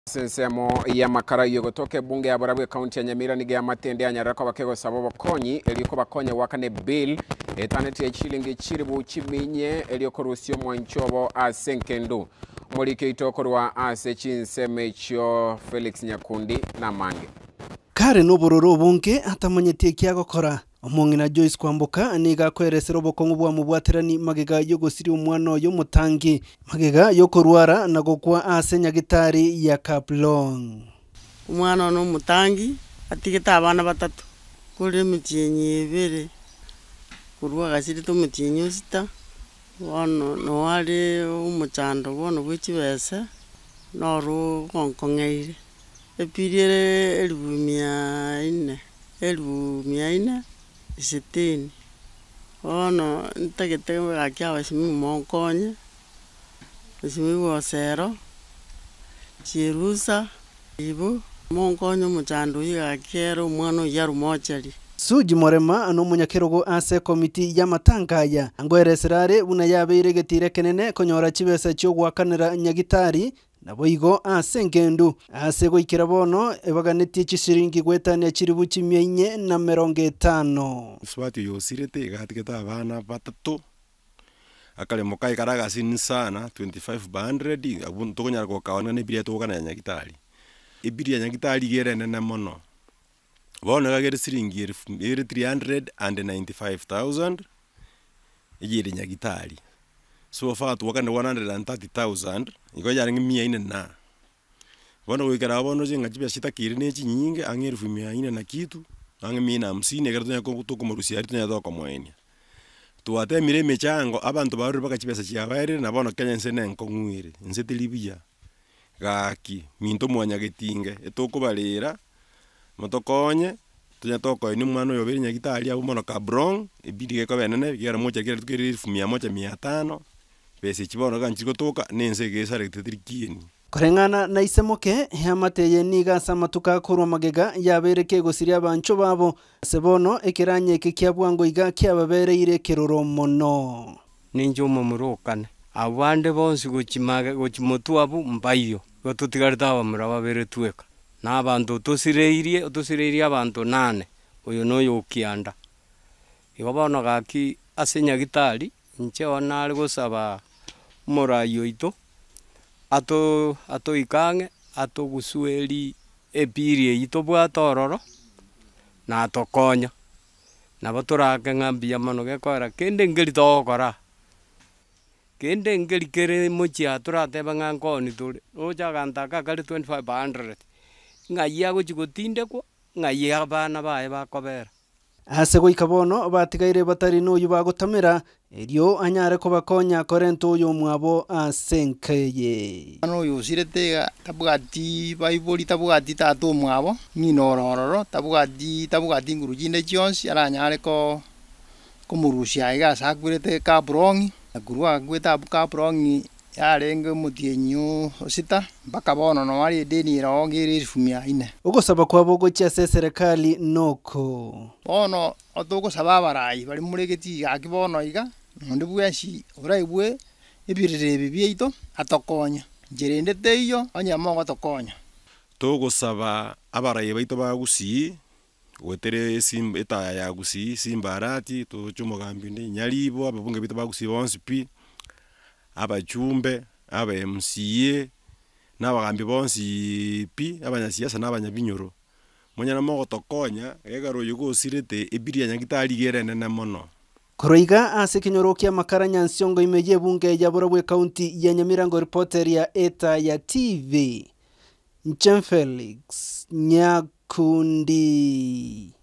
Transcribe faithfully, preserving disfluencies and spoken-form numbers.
Sensemo ya makara yogotoke bunge ya Barabwe kaunti ya Nyamira nige ya matende ya Nyarako bakego sababu konyi eliyoko bakonye wakane bill etaneti ya chilingi chiribu chiminye eliyoko rusio mwanchobo asenkendu mulike itokorwa ase chinseme chio Felix Nyakundi na Mange kare n'ubururu bunge atamanyetie kyagokora omongina Joyce kwambuka niga kweresera obokongo bwa mubwaterani magega yo gusiri umwana yo mutangi magega yo kurwara na gukwa ase Nyagitari ya Kaplong umwana no mutangi atigeta abana batatu kuri mitienye ibere kurwa gasiri to mitienye usita wono no wale umuchando wono bwikibese noru konkongeire epiriere elbumia ine elbumia ine sitini ono ntegete gakia basimi monkonye basimi wosero chirusa ibo monkonye muchando yigakero umwana yaru mochari Suji Morema ano munyakerogo ase komiti ya matangaya angwereserare buna yabeire getire kenene konyora chibesa cyo gwakanira Nyagitari nabo igo ase ngendu ase goikira bono ebaganeti chisiringi gwetania chiribu chimyenye na mirongo itano swati yosirete gatiketa abana batatu akale mokai karaga sin sana twenty-five hundred abun tokonyara ko kawana ne biria tokana Nyagitari ibiria Nyagitari gere nene mono bono gagere siringi three hundred ninety-five thousand ejiri Nyagitari so far tuwakane one hundred thirty thousand iko yaringi mia ine na bono wikara bono jinga chibya shitakiri ne chinyinge angeru mia ine na kitu ange mina hamsini egarunya ko tukomurusia ari tunya doko mwenya tuwate mire mechango abantu baru bakachibesa chiabaire na bono Kenya nsene nkongwire nsetilibia gaki minto mwanya getinge etokubalira motokonye tunya toko ni mwana yo biri Nyagitari abo mono Kaplong ebidi ko benene gera mocha gera tukiri mia moja mia tano pese chibono ganchiko toka nense gesare tetrikieni korengana na isemoke yamateye niga samatuka kurwa magega yabereke gosiria bancho babo sebono ekiranye kikyabwango iga kyababere ire kiroro mono ninjo mumurukane abande bonsi guchimaga guchimotu abu mbayo gotutigarita abamura babere tweka na abantu tusireirie tusireirie abantu nane uyu no yokianda igo bono gaki ase Nyagitari nche ona ari gusaba morayo ito ato ato ikange ato gusueli epirie ito bwatororo na tokonya na baturake ngambia mano gekora kende ngeli tokora kende ngeli kere mochi aturate bangangoni turi oja gantaka kali twenty-five hundred ngaya guchigotinde kwa ngaya abana bae bakobera ase goikabono batigaire batari no yubagotamira erio anyare ko bakonya korento yo mwabo asenkeye ano yosirete tabugati baiboli tabugati tatu mwabo minorororo tabugati tabugati ngurujinde chionsi aranyare ko komurusia iga sakwirete Kaplong kurwa gweta Kaplong yarenge mutienyo sita mpaka bono no ari deni raongere fumia ine ugosaba kwa bogo cha serikali noko bono otoko sababarai bari muregeti akibono iga nonde bweshi uraibwe ibirire bibyeito atokonya jerende teyo anya mongo tokonya togo saba abarai baito bagusi wetere sim eta ya gusi simbarati to chumo gambinde nyalibo ababunge bito bagusi bonsipi abajumbe aba M C A n'abagambi bonsi pi abanyasiasa n'abanyabinyoro munyana mogo tokonya egaro yugo sirete ebiria Nyagitari gere nene mono koroiga ase kinyorokia makara nyansongo imeje bunge ya Barabwe kaunti ya Nyamira ngo reporter ya Eta ya T V Nchen Felix Nyakundi.